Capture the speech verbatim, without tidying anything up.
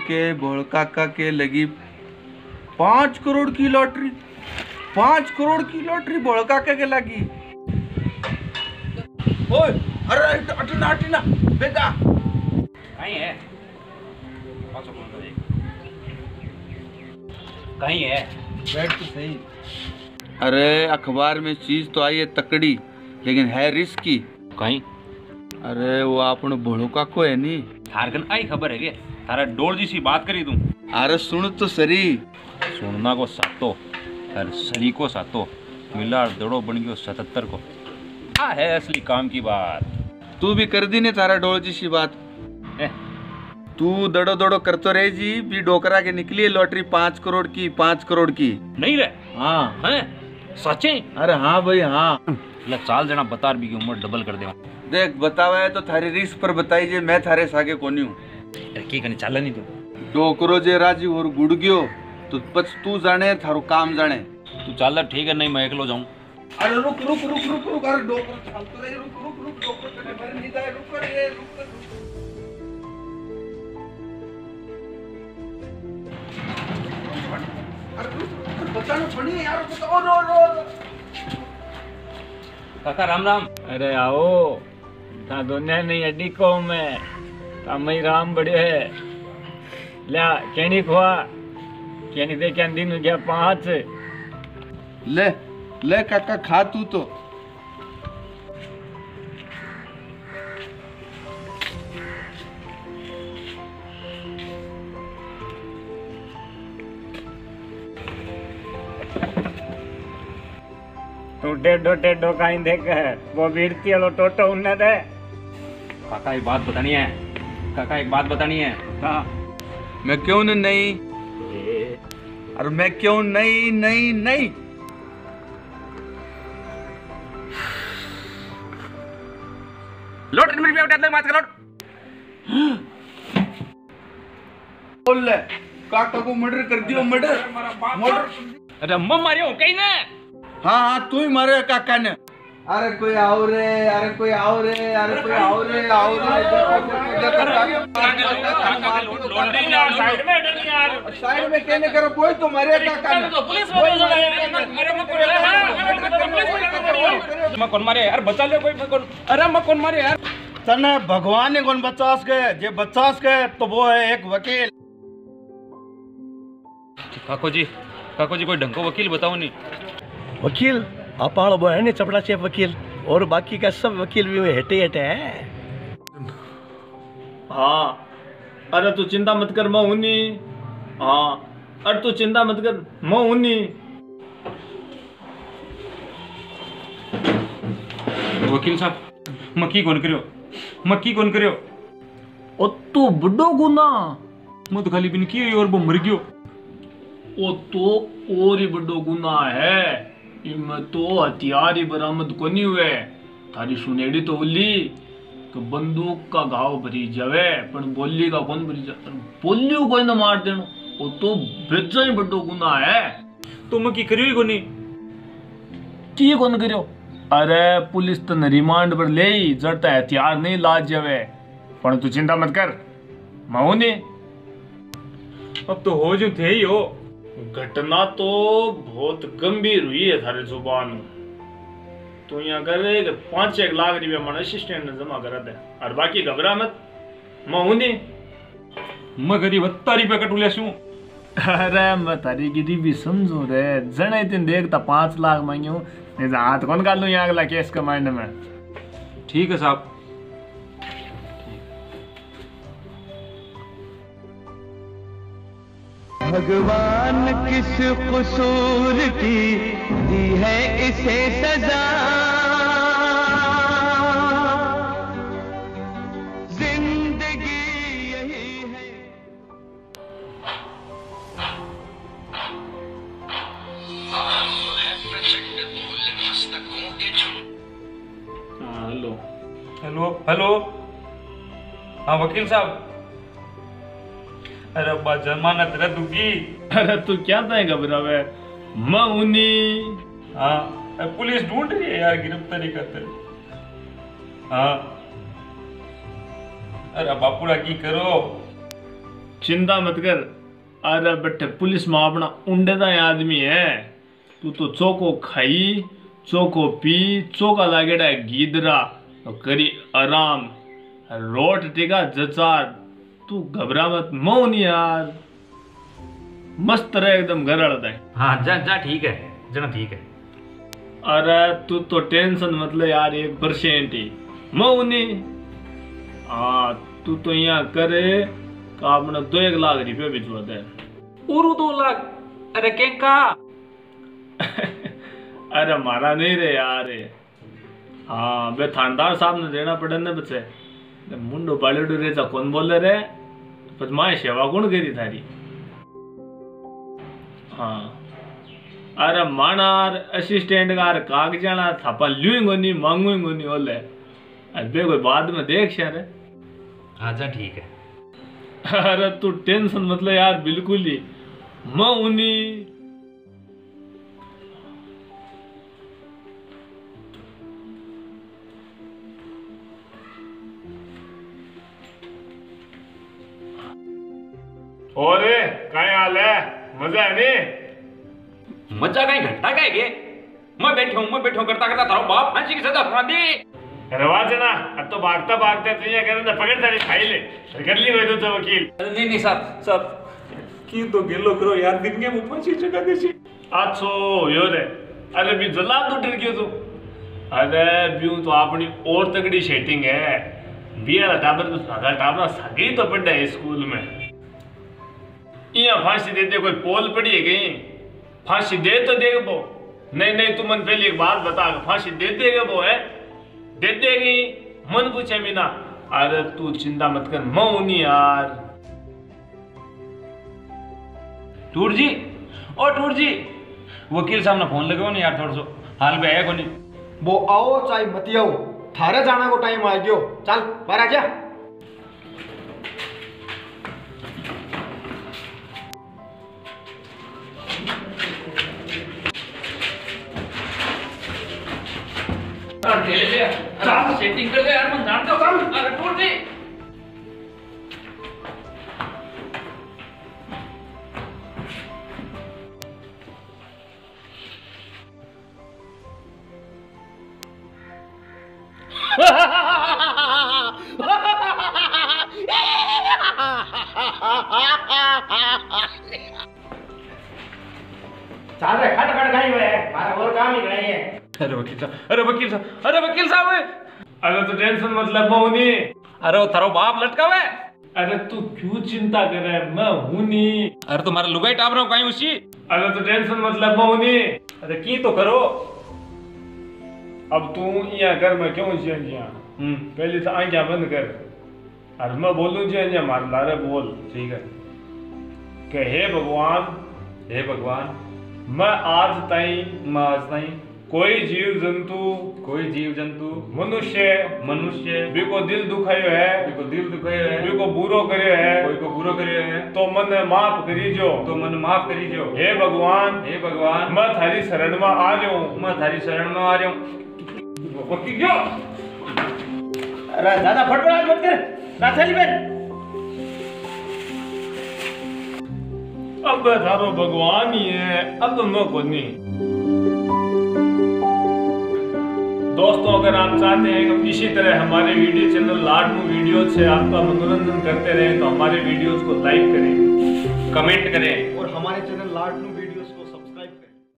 के भोल काका के लगी पांच करोड़ की लॉटरी। पांच करोड़ की लॉटरी भोल काका के लगी। ओए अरे अटीना अटीना बेगा कहीं है कहीं है बैठ तो सही। अरे अखबार में चीज तो आई है तकड़ी, लेकिन है रिस्की। कहीं अरे वो आपने भोलो काको है नी, थारकन आई खबर है के थारा डोर जी सी बात करी तू। अरे सुन तो सरी। सुनना को सातो और सरी को सातो मिला दड़ो बन गयो सतहत्तर को। आ है असली काम की बात। तू भी कर दी ने थारा डोर जी सी बात। ए? तू दड़ो दड़ो करतो रहे जी भी डोकरा के निकली है लॉटरी पांच करोड़ की। पांच करोड़ की नहीं रे। हाँ है सच्चे? अरे हाँ भाई हाँ। ले चाल जना बता भी की उम्र डबल कर दे। देख बतावा है तो थारी रिस्क पर बताई जे मैं थारे सागे कोनी हूँ। की कने चाल नहीं तू डोकरो जे राजी और गुड़ गयो तो बस तू जाने थारो काम जाने। तू चाल ठीक है नहीं मैं अकेलो जाऊं। अरे रुक रुक रुक रुक रुक अरे डोकरो चलतो रहे रुक रुक रुक डोकरो कने भर नहीं जाए रुक रे रुक रुक। अरे रुक बताना पड़ी यार बताओ रो रो। काका राम राम। अरे आओ ता दुनिया नहीं अड्डी को मैं तामई राम बड़े है ल्या केनी खुआ केनी दे क्या दिन गया पांच। ले ले काका खा तू तो। तू टेढ़ो टेढ़ो काई देख है वो बीरती वालो टोटो उन्ने दे। काका एक बात बतानी है। काका एक बात बतानी है। हाँ मैं क्यों नहीं? अरे मैं क्यों नहीं नहीं नहीं। लोट मिनट में उठा ले बात कर लोट। बोल ले काका को मर्डर कर दियो। Murder murder. अरे अम्मा मारियो कहीं ना। हाँ हाँ तू ही मारे काका ने। अरे कोई आओ रे अरे कोई आओ रे अरे कोई आओ रे आओ रे। साइड में डर यार। साइड में कहने करो कोई तो मारे काका ने। पुलिस में कौन मारे यार बचा ले कोई कौन। अरे मैं कौन मारे यार। तने भगवान ने कौन बचास गए जे बचास गए तो वो है एक वकील। काको जी काको जी कोई ढंग को वकील बताओ नहीं। वकील आप वो है नहीं चपड़ा चेप वकील और बाकी का सब वकील भी हेटे हेटे है। हाँ अरे तू चिंता मत कर मैं उन्नी। हाँ अरे तू चिंता मत कर मैं उन्नी। वकील साहब मक्की कौन करियो मक्की कौन करियो। ओ तू बुड्ढो गुना मैं तो खाली बिन की और वो मर गयो। ओ तो और ही बड़ो गुना है। इनमें तो हथियार ही बरामद को नहीं हुए। थारी सुनेड़ी तो बोली कि बंदूक का घाव भरी जावे पर बोली का कौन भरी जावे। बोली को कोई ना मार देनो वो तो बेजा ही बड़ो गुना है। तो मैं की करियो ही कोनी। की कौन करियो। अरे पुलिस तो रिमांड पर ले ही जड़ता हथियार नहीं लाज जावे। पर तू चिंता मत कर मैं नहीं। अब तो हो जो थे ही हो। घटना तो बहुत गंभीर हुई है थारे जुबान। तू यहाँ कर रहे कि पांच एक लाख रुपया मन असिस्टेंट ने जमा करा दे और बाकी घबरा मत मैं हूं नहीं। मैं गरीब हत्ता रुपया कटू लेसू। अरे मैं थारी गिरी भी समझू रे जने दिन देखता पांच लाख मांगू हाथ कौन काट लू यहाँ अगला केस के माइंड में। ठीक है साहब। भगवान किस कसूर की दी है इसे सजा। जिंदगी यही है। हेलो हेलो हेलो हाँ वकील साहब। अरे अब्बा जमानत रद्द होगी। अरे तू क्या था घबरावे मैं उन्हीं। हाँ पुलिस ढूंढ रही है यार गिरफ्तारी खातिर। हाँ अरे बापूड़ा की करो। चिंता मत कर। अरे बट्टे पुलिस में अपना उंडेदा आदमी है। तू तो चौको खाई, चौको पी, चौका लागेड़ा है गीदरा तो करी आराम, रोट टिका जचार। तू घबरा मत मौनी यार, मस्त रहे एकदम घर है। हाँ जा जा ठीक है जना ठीक है। अरे तू तो टेंशन मतलब यार एक परसेंट ही मौनी। हाँ तू तो यहाँ करे का अपना दो एक लाख रुपये भिजवा दे। उरु दो लाख? अरे केका अरे मारा नहीं रे यार। हाँ बे थानेदार साहब ने देना पड़े ना बच्चे। मुंडो बालेडो रेजा कौन बोले रे, बस माए सेवा कौन करी थारी। हाँ अरे मानार असिस्टेंट कार कागजाना थापा ल्यूंगो नहीं मांगूंगो नहीं ओले। अबे कोई बाद में देख यार। हाँ जा ठीक है। अरे तू टेंशन मतलब यार बिल्कुल ही मैं उन्हीं। और क्या हाल है, मजा है नहीं? मजा कहीं घंटा का है। मैं बैठा हूँ मैं बैठा हूँ करता करता थारो बाप फांसी की सजा सुना दी। रवाज है ना, अब तो भागता भागता तो ये करे पकड़ तारी खाई ले कर ली वही तो वकील। नहीं नहीं साहब साहब की तो गेलो करो यार, दिन के मुंह फांसी चढ़ा देसी। अच्छो यो रे। अरे भी जलाब तो डर गयो तू। अरे ब्यू तो अपनी और तगड़ी सेटिंग है। बिया टाबर तो सादा टाबरा सगी तो पड़ा है स्कूल में। यहाँ फांसी दे दे कोई पोल पड़ी है कहीं, फांसी दे तो देगा वो। नहीं नहीं तू मन पहले एक बात बता, फांसी दे देगा वो है दे देगी मन पूछे बिना। अरे तू चिंता मत कर मौनी यार। टूर जी ओ टूर जी वकील साहब ने फोन लगाओ ना यार, थोड़ा सो हाल में है कोनी। वो आओ चाहे मत आओ, थारे जाना को टाइम आ गयो। चल बाहर आ जा। सेटिंग कर दे यार, मैं जानता हूँ। अरे टूर जी चल रे खट खट गई हुए है, मारा और काम ही गई है। अरे वकील साहब अरे वकील साहब अरे वकील साहब। अरे तो टेंशन मतलब मौनी। अरे वो थारो बाप लटका हुआ है। अरे तू क्यों चिंता कर रहा है, मैं हूं नहीं। अरे तुम्हारा लुगाई टाप रहा हूँ कहीं उसी। अरे तो टेंशन मतलब मौनी। अरे की तो करो। अब तू यहाँ कर, मैं क्यों जिया जिया। पहले तो आंखें बंद कर और मैं बोलूं जिया जिया मार लारे बोल। ठीक है। कि हे भगवान हे भगवान मैं आज ताई मैं आज ताई कोई जीव जंतु कोई जीव जंतु मनुष्य मनुष्य भी को दिल दुखायो है, कोई को दिल दुखायो है, भी को बुरो करे है, कोई को बुरो करे है, तो मन माफ करी जो तो मन माफ करी जो। हे भगवान हे भगवान मैं थारी शरण में आ रहा हूँ, मैं थारी शरण में आ रहा हूँ। क्यों? अरे ज्यादा फटफड़ाहट मत कर, नाथाली बहन। अब थारो भगवान ही है, अब मैं को नहीं। दोस्तों अगर आप चाहते हैं कि इसी तरह हमारे वीडियो चैनल लाडनू वीडियो से आपका मनोरंजन करते रहें तो हमारे वीडियोस को लाइक करें, कमेंट करें और हमारे चैनल लाडनू